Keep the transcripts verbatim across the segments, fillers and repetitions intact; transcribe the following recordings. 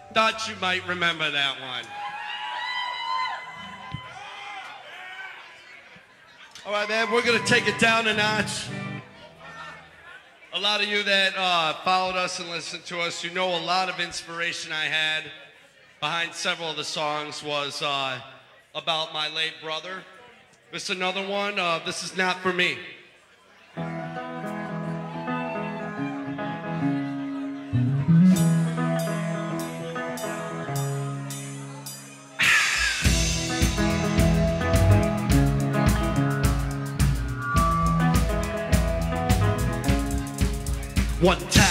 Thought you might remember that one. All right, man, we're going to take it down a notch. A lot of you that uh, followed us and listened to us, you know a lot of inspiration I had behind several of the songs was uh, about my late brother. This is another one. Uh, this is Not For Me. One time.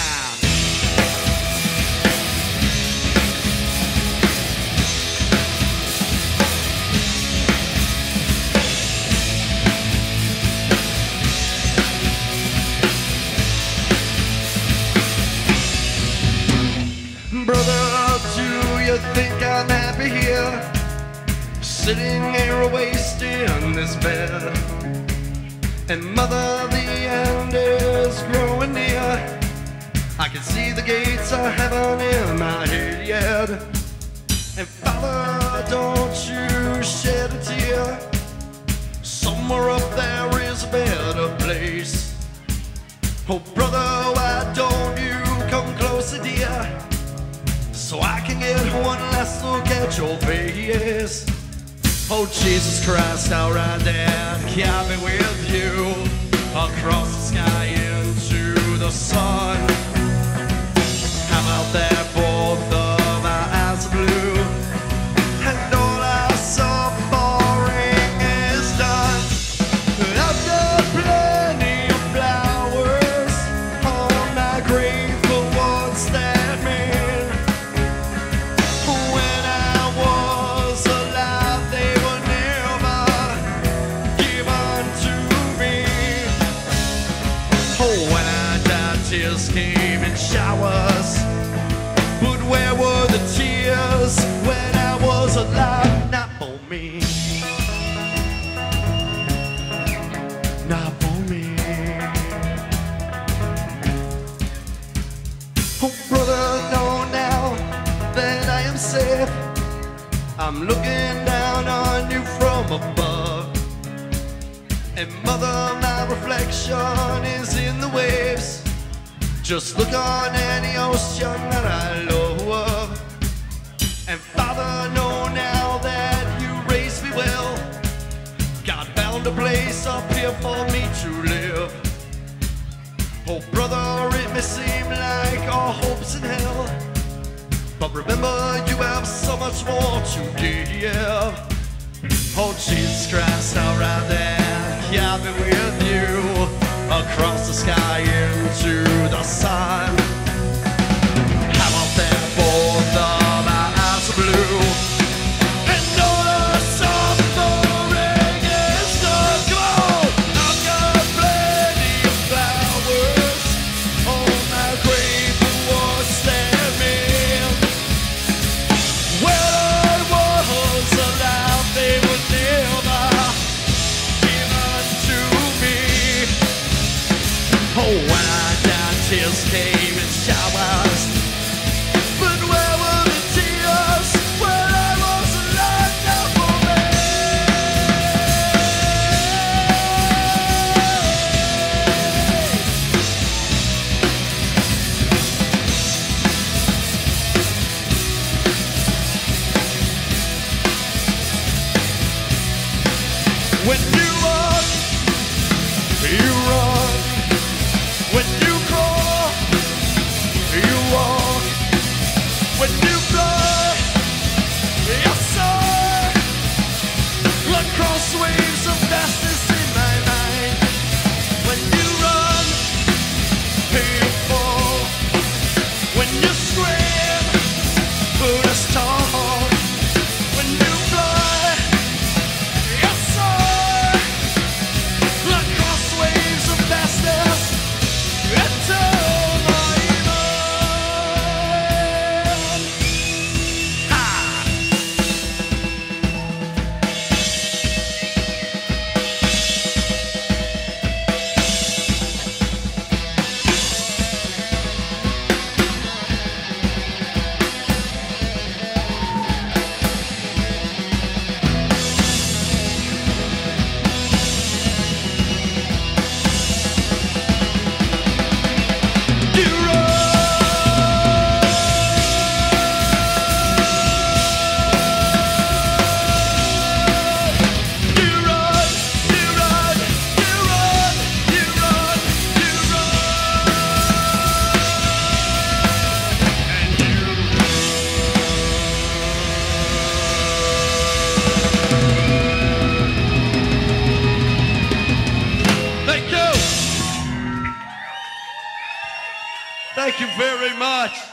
Brother, do you think I'm happy here? Sitting here wasting in this bed. And mother, the end is growing near. I can see the gates of heaven in my head yet. And Father, don't you shed a tear. Somewhere up there is a better place. Oh brother, why don't you come closer, dear, so I can get one last look at your face. Oh Jesus Christ, I'll ride that cabin with you across the sky into the sun. How about that both of our eyes are blue and all our suffering is done. I've got plenty of flowers on my grave for what's that mean. When I was alive, they were never given to me. Oh, when I died, tears came in showers. But where were the tears when I was alive? Not for me. Not for me. Oh brother, know now that I am safe. I'm looking down on you from above. And mother, my reflection is in the waves. Just look on any ocean that I love. And Father, know now that you raised me well. God found a place up here for me to live. Oh brother, it may seem like our hope's in hell, but remember you have so much more to give. Oh Jesus Christ, I'll ride that cabin with you across the sky into the sun. How about that both of our eyes are blue and all our suffering is done. Come on! I've got plenty of flowers on my grave for what's that mean. When I was alive, they were never given to me. Oh, when I died, tears came in showers. But where were the tears when I was alive? Now for me. When you walk, you run. When you crawl, you walk. When you fly, you soar. Across waves of vastness in my mind. When you run, you fall. When you scream, put a star. When you fly, you soar. Across waves of Thank you very much.